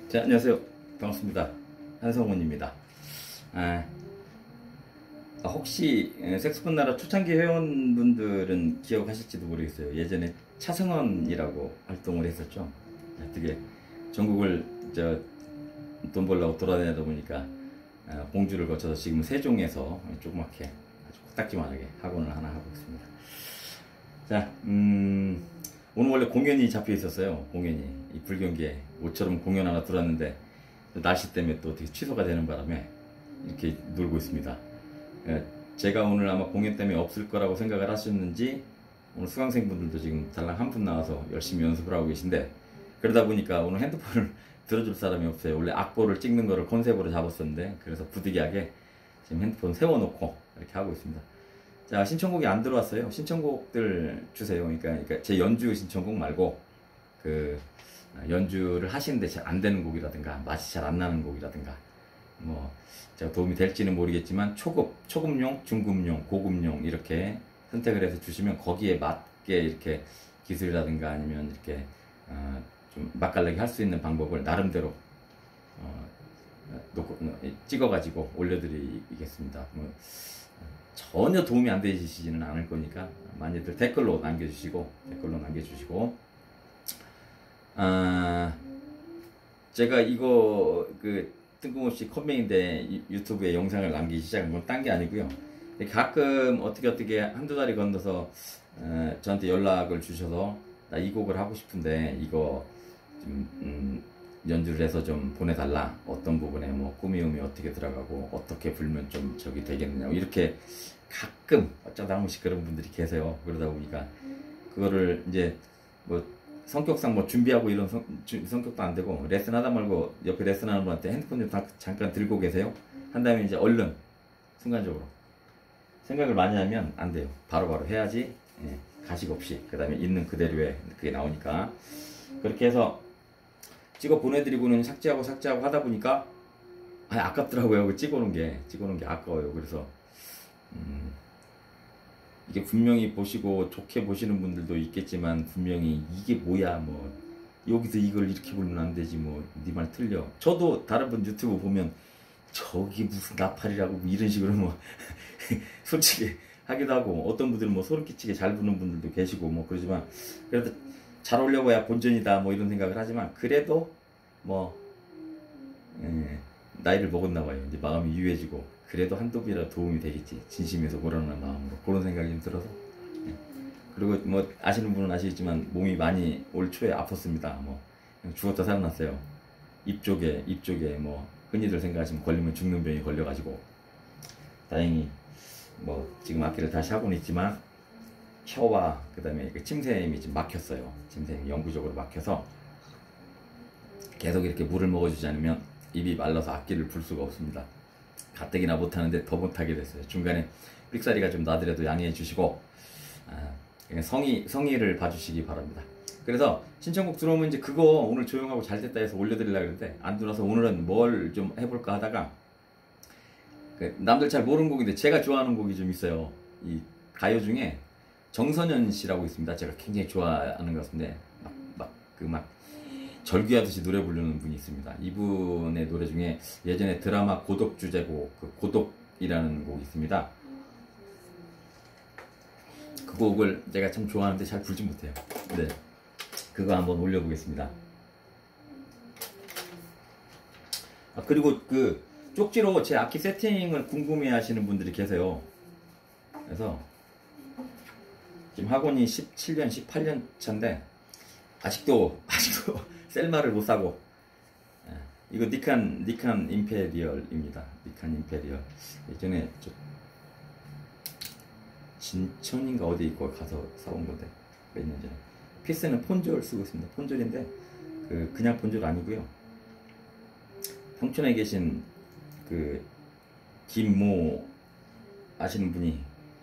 자, 안녕하세요. 반갑습니다. 한성훈입니다. 혹시 색소폰 나라 초창기 회원분들은 기억하실지도 모르겠어요. 예전에 차승원이라고 활동을 했었죠. 되게 전국을 돈 벌려고 돌아다니다 보니까 공주를 거쳐서 지금 세종에서 조그맣게 아주 코딱지만하게 학원을 하나 하고 있습니다. 자, 오늘 원래 공연이 잡혀 있었어요. 공연이 이 불경기에 모처럼 공연 하나 들어왔는데 날씨 때문에 또 어떻게 취소가 되는 바람에 이렇게 놀고 있습니다. 제가 오늘 아마 공연 때문에 없을 거라고 생각을 하셨는지 오늘 수강생분들도 지금 달랑 한 분 나와서 열심히 연습을 하고 계신데, 그러다 보니까 오늘 핸드폰을 들어줄 사람이 없어요. 원래 악보를 찍는 거를 컨셉으로 잡았었는데, 그래서 부득이하게 지금 핸드폰 세워놓고 이렇게 하고 있습니다. 자, 신청곡이 안 들어왔어요. 신청곡들 주세요. 그러니까 제 연주 신청곡 말고 연주를 하시는데 잘 안 되는 곡이라든가 맛이 잘 안 나는 곡이라든가, 뭐 제가 도움이 될지는 모르겠지만 초급용, 중급용, 고급용 이렇게 선택을 해서 주시면 거기에 맞게 이렇게 기술이라든가 아니면 이렇게 좀 맛깔나게 할 수 있는 방법을 나름대로 찍어가지고 올려드리겠습니다. 전혀 도움이 안 되시지는 않을 거니까 많이들 댓글로 남겨주시고 제가 이거 뜬금없이 컴맹인데 유튜브에 영상을 남기기 시작한 건 딴 게 아니고요. 가끔 어떻게 한두 달이 건너서 저한테 연락을 주셔서 나 이 곡을 하고 싶은데 이거 좀 연주를 해서 좀 보내달라. 어떤 부분에 뭐 꾸미음이 어떻게 들어가고 어떻게 불면 좀 저기 되겠느냐. 이렇게 가끔 어쩌다 한 번씩 그런 분들이 계세요. 그러다 보니까 그거를 이제 뭐 성격상 뭐 준비하고 이런 성격도 안 되고, 레슨 하다 말고 옆에 레슨하는 분한테 핸드폰 좀 잠깐 들고 계세요. 한 다음에 이제 얼른 순간적으로 생각을 많이 하면 안 돼요. 바로바로 해야지. 가식 없이 그 다음에 있는 그대로에 그게 나오니까. 그렇게 해서 찍어 보내드리고는 삭제하고 하다 보니까 아깝더라고요. 찍어놓은 게 아까워요. 그래서 이게 분명히 보시고 좋게 보시는 분들도 있겠지만, 분명히 이게 뭐야, 뭐 여기서 이걸 이렇게 보면 안 되지, 뭐 네 말 틀려. 저도 다른 분 유튜브 보면 저기 무슨 나팔이라고 뭐 이런 식으로 뭐 솔직히 하기도 하고, 어떤 분들은 뭐 소름 끼치게 잘 부는 분들도 계시고 뭐 그러지만, 그래도 잘 오려고야 본전이다 뭐 이런 생각을 하지만, 그래도 뭐 나이를 먹었나 봐요. 이제 마음이 유해지고, 그래도 한두 비라 도움이 되겠지, 진심에서 보라는 마음으로, 그런 생각이 좀 들어서. 그리고 뭐 아시는 분은 아시겠지만 몸이 많이 올 초에 아팠습니다. 뭐 죽었다 살아났어요. 입 쪽에 뭐 흔히들 생각하시면 걸리면 죽는 병이 걸려가지고, 다행히 뭐 지금 악기를 다시 하고는 있지만 혀와 그 다음에 침샘이 지금 막혔어요. 침샘이 영구적으로 막혀서 계속 이렇게 물을 먹어주지 않으면 입이 말라서 악기를 불 수가 없습니다. 가뜩이나 못하는데 더 못하게 됐어요. 중간에 삑사리가 좀 나더라도 양해해 주시고 그냥 성의를 봐주시기 바랍니다. 그래서 신청곡 들어오면 이제 그거 오늘 조용하고 잘 됐다 해서 올려드리려고 했는데 안 들어와서 오늘은 뭘 좀 해볼까 하다가, 남들 잘 모르는 곡인데 제가 좋아하는 곡이 좀 있어요. 이 가요 중에 정선현 씨라고 있습니다. 제가 굉장히 좋아하는 것 같은데 막 절규하듯이 노래 부르는 분이 있습니다. 이분의 노래 중에 예전에 드라마 고독 주제곡 고독이라는 곡이 있습니다. 그 곡을 제가 참 좋아하는데 잘 불지 못해요. 네, 그거 한번 올려보겠습니다. 그리고 쪽지로 제 악기 세팅을 궁금해 하시는 분들이 계세요. 그래서 지금 학원이 17년 18년 차인데 아직도 셀마를 못 사고, 이거 니칸 임페리얼입니다. 니칸 임페리얼. 예전에 진천인가 어디 있고 가서 사온 건데 몇 년 전에. 피스는 폰졸 쓰고 있습니다. 폰졸인데 그냥 폰졸 아니고요. 평촌에 계신 김모 아시는 분이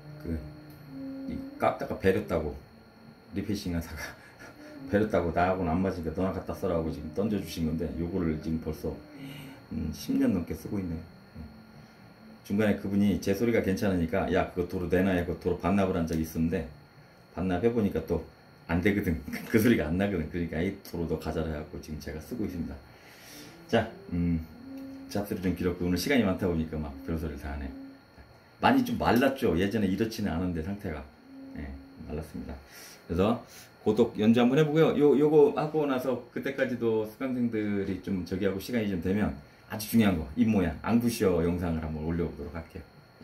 깎다가 베렸다고, 리페이싱 하다가 베렸다고 나하고는 안 맞으니까 너나 갖다 써라고 지금 던져주신 건데, 요거를 지금 벌써 10년 넘게 쓰고 있네요. 중간에 그분이 제 소리가 괜찮으니까 야 그거 도로 내놔야 그 도로 반납을 한 적이 있었는데, 반납해보니까 또 안 되거든. 그 소리가 안 나거든. 그러니까 이 도로 너 가져라 해갖고 지금 제가 쓰고 있습니다. 자, 잡스를 좀 길었고 오늘 시간이 많다 보니까 막 별소리를 다 하네. 많이 좀 말랐죠. 예전에 이렇지는 않은데 상태가 말랐습니다. 그래서 고독 연주 한번 해보고요. 요거 하고 나서 그때까지도 수강생들이 좀 저기하고 시간이 좀 되면 아주 중요한 거 입 모양 앙부시어 영상을 한번 올려보도록 할게요.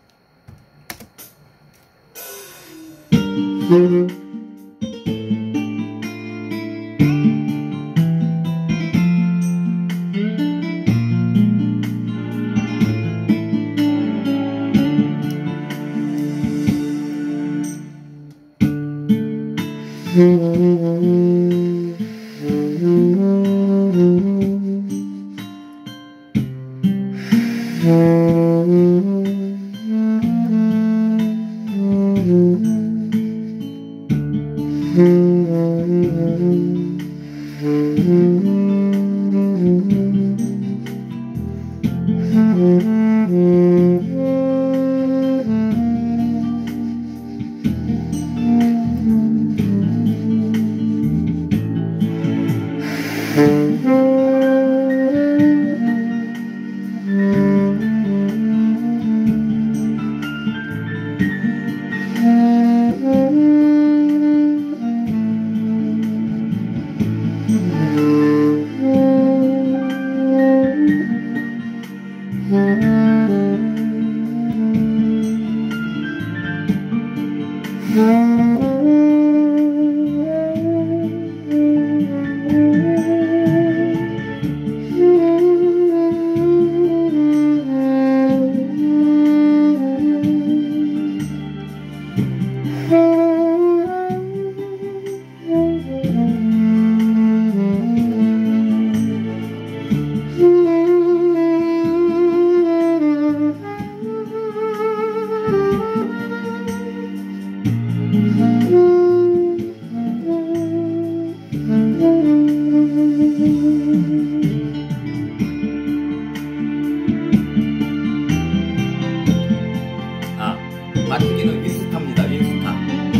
맞추기는 윈스타입니다. 윈스타.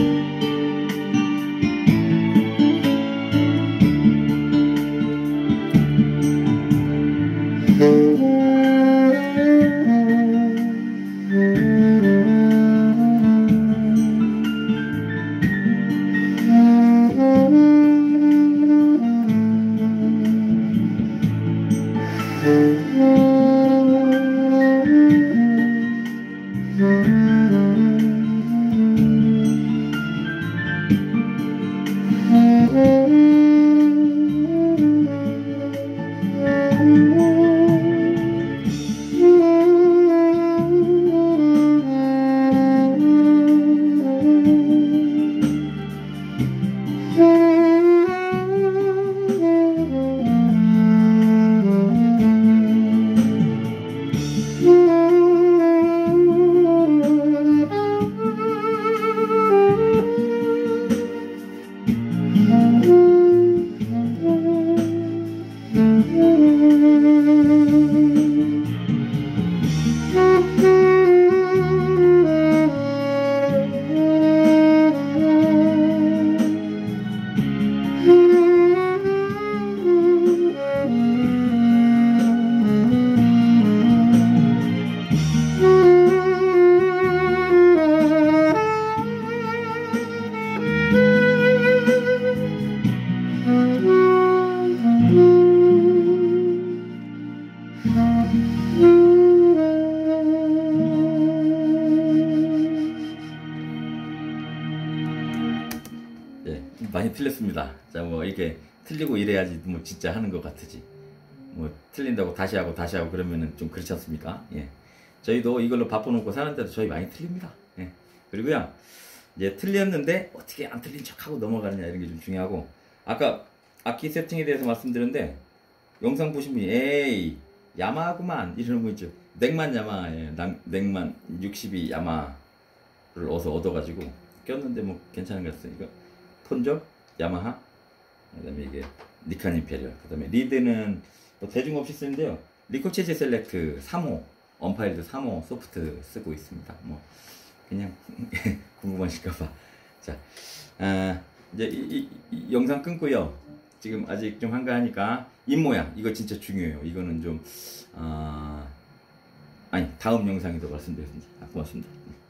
많이 틀렸습니다. 자, 뭐 이렇게 틀리고 이래야지 뭐 진짜 하는 것 같으지. 뭐 틀린다고 다시 하고 그러면은 좀 그렇지 않습니까? 예. 저희도 이걸로 바꿔놓고 사는데도 저희 많이 틀립니다. 예. 그리고요, 이제 틀렸는데 어떻게 안 틀린 척하고 넘어가느냐 이런 게 좀 중요하고, 아까 악기 세팅에 대해서 말씀드렸는데 영상 보신 분이 에이 야마구만 이러는 분 있죠. 넥만 야마, 예. 넥만 62 야마를 어서 얻어가지고 꼈는데 뭐 괜찮은 것 같아요. 이거 톤적 야마하, 그다음에 이게 니칸 임페리얼, 그다음에 리드는 뭐 대중 없이 쓰는데요. 리코체제 셀렉트 3호 언파일드 3호 소프트 쓰고 있습니다. 뭐 그냥 궁금하실까봐. 자, 이제 이 영상 끊고요. 지금 아직 좀 한가하니까 입 모양 이거 진짜 중요해요. 이거는 좀 아니 다음 영상에도 말씀드리겠습니다. 고맙습니다.